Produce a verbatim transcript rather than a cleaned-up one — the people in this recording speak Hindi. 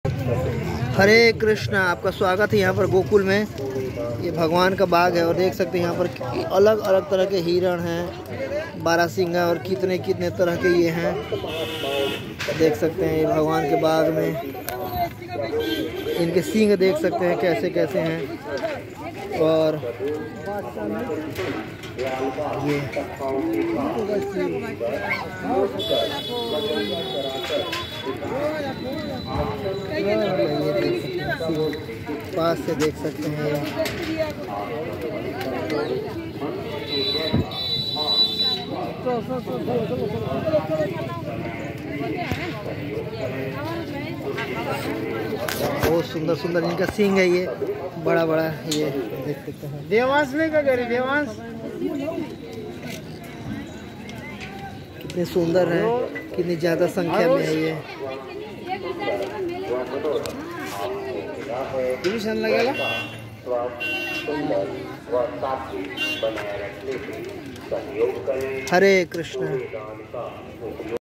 हरे कृष्णा, आपका स्वागत है यहाँ पर गोकुल में। ये भगवान का बाग है और देख सकते हैं यहाँ पर अलग अलग तरह के हिरण हैं, बारहसिंगा और कितने कितने तरह के ये हैं। देख सकते हैं ये भगवान के बाग में इनके सींग देख सकते हैं कैसे कैसे हैं। और ये पास से देख सकते हैं बहुत सुंदर सुंदर इनका सींग है, ये बड़ा बड़ा ये देख सकते हैं। देवांश नहीं का गरी देवांश कितने सुंदर है, कितनी ज्यादा संख्या में है ये। ट्यूशन लगेगा हरे कृष्ण।